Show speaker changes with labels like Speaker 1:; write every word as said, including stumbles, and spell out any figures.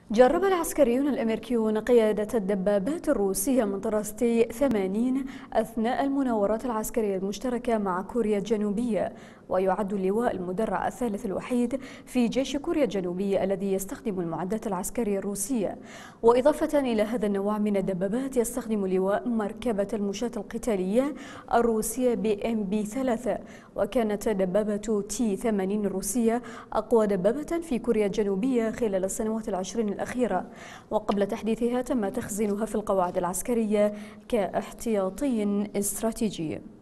Speaker 1: جرب العسكريون الأمريكيون قيادة الدبابات الروسية من طراز تي ثمانين أثناء المناورات العسكرية المشتركة مع كوريا الجنوبية، ويعد اللواء المدرع الثالث الوحيد في جيش كوريا الجنوبية الذي يستخدم المعدات العسكرية الروسية. وإضافة إلى هذا النوع من الدبابات، يستخدم اللواء مركبة المشاة القتالية الروسية بي إم بي ثلاثة، وكانت دبابة تي ثمانين الروسية أقوى دبابة في كوريا الجنوبية خلال السنوات العشرين الأخيرة، وقبل تحديثها تم تخزينها في القواعد العسكرية كاحتياطي استراتيجي.